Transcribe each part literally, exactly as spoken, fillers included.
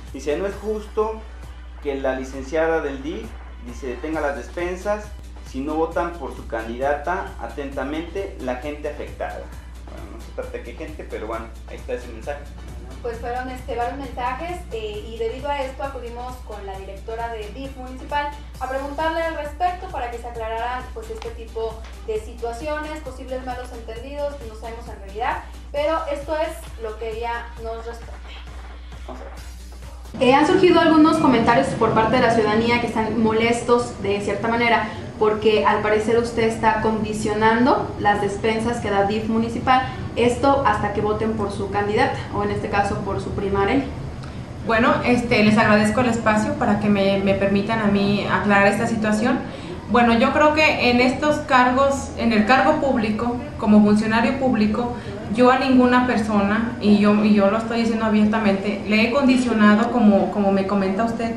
Dice, no es justo que la licenciada del D I F, dice, detenga las despensas si no votan por su candidata. Atentamente, la gente afectada. Bueno, no se trata de qué gente, pero bueno, ahí está ese mensaje. Pues fueron este, varios mensajes eh, y debido a esto acudimos con la directora de D I F municipal a preguntarle al respecto para que se aclararan pues este tipo de situaciones, posibles malos entendidos, no sabemos en realidad, pero esto es lo que ella nos responde. Vamos a ver. Eh, han surgido algunos comentarios por parte de la ciudadanía que están molestos de cierta manera porque al parecer usted está condicionando las despensas que da D I F municipal, esto hasta que voten por su candidata o en este caso por su prima Arely. Bueno, este, les agradezco el espacio para que me, me permitan a mí aclarar esta situación. Bueno, yo creo que en estos cargos, en el cargo público, como funcionario público, yo a ninguna persona, y yo, y yo lo estoy diciendo abiertamente, le he condicionado, como, como me comenta usted,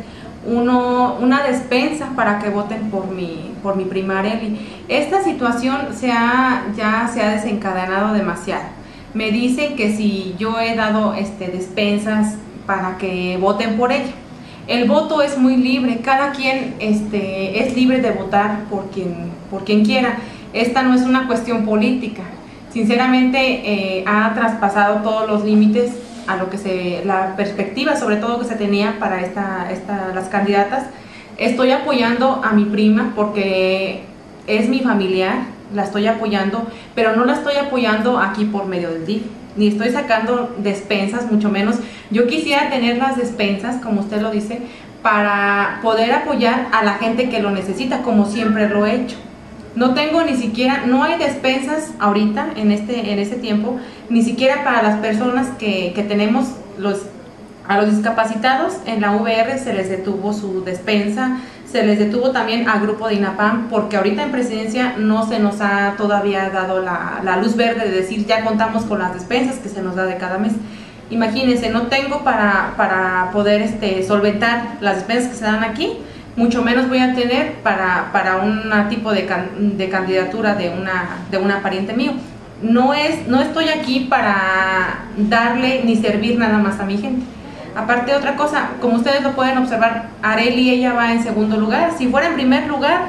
uno, una despensa para que voten por mi, por mi prima Arely. Esta situación se ha, ya se ha desencadenado demasiado. Me dicen que si yo he dado este, despensas para que voten por ella. El voto es muy libre, cada quien este, es libre de votar por quien, por quien quiera. Esta no es una cuestión política. Sinceramente eh, ha traspasado todos los límites a lo que se, la perspectiva sobre todo que se tenía para esta, esta, las candidatas. Estoy apoyando a mi prima porque es mi familiar, la estoy apoyando, pero no la estoy apoyando aquí por medio del D I F, ni estoy sacando despensas, mucho menos. Yo quisiera tener las despensas, como usted lo dice, para poder apoyar a la gente que lo necesita, como siempre lo he hecho. No tengo ni siquiera, no hay despensas ahorita, en este, en este tiempo, ni siquiera para las personas que, que tenemos, los, a los discapacitados. En la U V R se les detuvo su despensa, se les detuvo también al grupo de INAPAM, porque ahorita en presidencia no se nos ha todavía dado la, la luz verde de decir ya contamos con las despensas que se nos da de cada mes. Imagínense, no tengo para, para poder este, solventar las despensas que se dan aquí, mucho menos voy a tener para, para un tipo de, can, de candidatura de una, de una pariente mío. No, es, no estoy aquí para darle ni servir nada más a mi gente. Aparte, otra cosa, como ustedes lo pueden observar, Arely, ella va en segundo lugar. Si fuera en primer lugar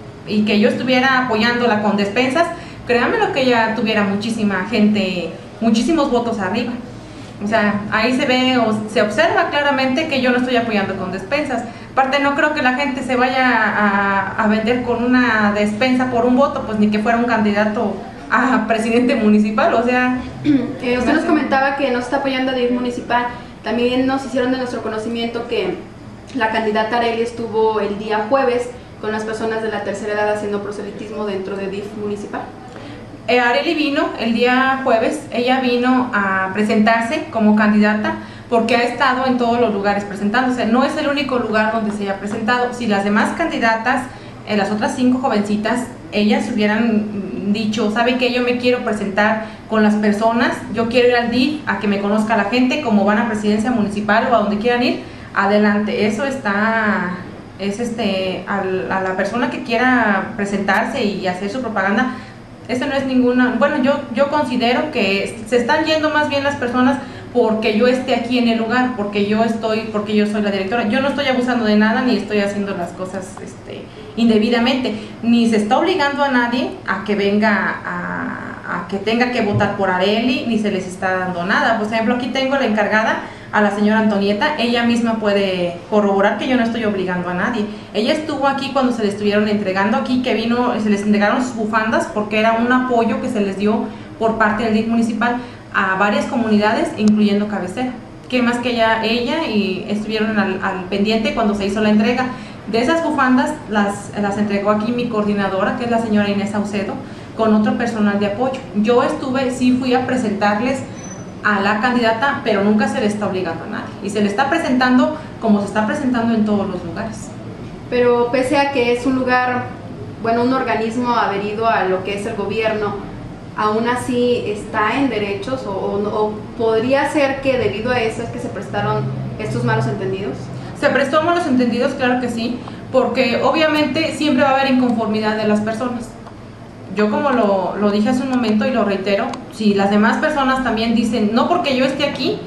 y que yo estuviera apoyándola con despensas, créanme lo que ella tuviera muchísima gente, muchísimos votos arriba. O sea, ahí se ve o se observa claramente que yo no estoy apoyando con despensas. Aparte, no creo que la gente se vaya a, a vender con una despensa por un voto, pues ni que fuera un candidato a presidente municipal, o sea... Eh, usted nos comentaba que no está apoyando a D I F municipal. También nos hicieron de nuestro conocimiento que la candidata Arely estuvo el día jueves con las personas de la tercera edad haciendo proselitismo dentro de D I F municipal. Eh, Arely vino el día jueves, ella vino a presentarse como candidata porque ha estado en todos los lugares presentándose. No es el único lugar donde se haya presentado. Si las demás candidatas, eh, las otras cinco jovencitas, ellas hubieran dicho, ¿sabe qué? Yo me quiero presentar con las personas, yo quiero ir al D I F a que me conozca la gente, como van a presidencia municipal o a donde quieran ir, adelante. Eso está, es este, a la persona que quiera presentarse y hacer su propaganda. Eso no es ninguna, bueno, yo, yo considero que se están yendo más bien las personas porque yo esté aquí en el lugar, porque yo estoy, porque yo soy la directora. Yo no estoy abusando de nada, ni estoy haciendo las cosas este, indebidamente, ni se está obligando a nadie a que venga a, a que tenga que votar por Arely, ni se les está dando nada. Por ejemplo, aquí tengo la encargada, a la señora Antonieta, ella misma puede corroborar que yo no estoy obligando a nadie. Ella estuvo aquí cuando se le estuvieron entregando aquí, que vino, se les entregaron sus bufandas porque era un apoyo que se les dio por parte del D I F municipal a varias comunidades, incluyendo Cabecera. Que más que ella, ella y estuvieron al, al pendiente cuando se hizo la entrega. De esas bufandas las, las entregó aquí mi coordinadora, que es la señora Inés Saucedo, con otro personal de apoyo. Yo estuve, sí fui a presentarles a la candidata, pero nunca se le está obligando a nadie. Y se le está presentando como se está presentando en todos los lugares. Pero pese a que es un lugar, bueno, un organismo adherido a lo que es el gobierno, aún así está en derechos o, o, o podría ser que debido a eso es que se prestaron estos malos entendidos. Se prestó malos entendidos, claro que sí, porque obviamente siempre va a haber inconformidad de las personas. Yo, como lo, lo dije hace un momento y lo reitero, si las demás personas también dicen, no porque yo esté aquí,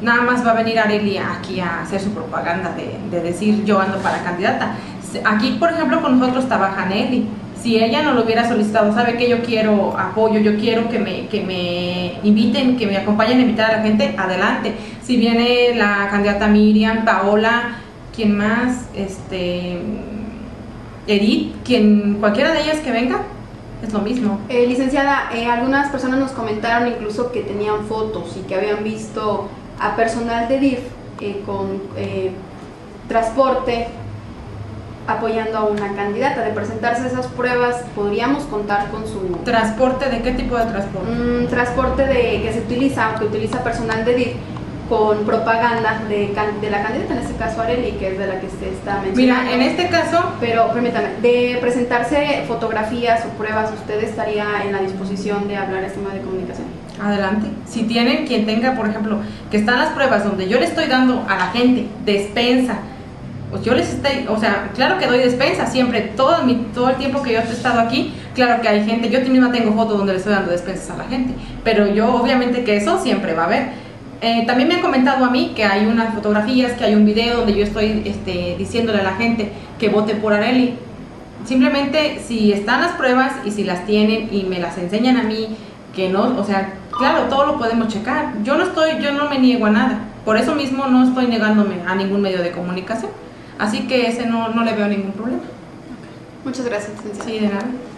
nada más va a venir Arely aquí a hacer su propaganda de, de decir yo ando para candidata. Aquí, por ejemplo, con nosotros trabaja Nelly. Si ella no lo hubiera solicitado, sabe que yo quiero apoyo, yo quiero que me, que me inviten, que me acompañen a invitar a la gente, adelante. Si viene la candidata Miriam, Paola, ¿quién más? Este, Edith, quien, cualquiera de ellas que venga, es lo mismo. Eh, licenciada, eh, algunas personas nos comentaron incluso que tenían fotos y que habían visto a personal de D I F eh, con eh, transporte apoyando a una candidata. De presentarse esas pruebas, ¿podríamos contar con su transporte? ¿De qué tipo de transporte? Mm, transporte de, que se utiliza, que utiliza personal de D I F con propaganda de, de la candidata, en este caso Arely, que es de la que usted está mencionando. Mira, en este caso... Pero, permítame, de presentarse fotografías o pruebas, ¿usted estaría en la disposición de hablar a este medio de comunicación? Adelante. Si tienen, quien tenga, por ejemplo, que están las pruebas donde yo le estoy dando a la gente despensa, pues yo les estoy, o sea, claro que doy despensa siempre, todo, mi, todo el tiempo que yo he estado aquí, claro que hay gente, yo misma tengo fotos donde le estoy dando despensas a la gente, pero yo obviamente que eso siempre va a haber. Eh, también me han comentado a mí que hay unas fotografías, que hay un video donde yo estoy este, diciéndole a la gente que vote por Arely. Simplemente si están las pruebas y si las tienen y me las enseñan a mí, que no, o sea, claro, todo lo podemos checar. Yo no estoy, yo no me niego a nada, por eso mismo no estoy negándome a ningún medio de comunicación. Así que ese no, no le veo ningún problema. Muchas gracias, licenciada. Sí, de nada.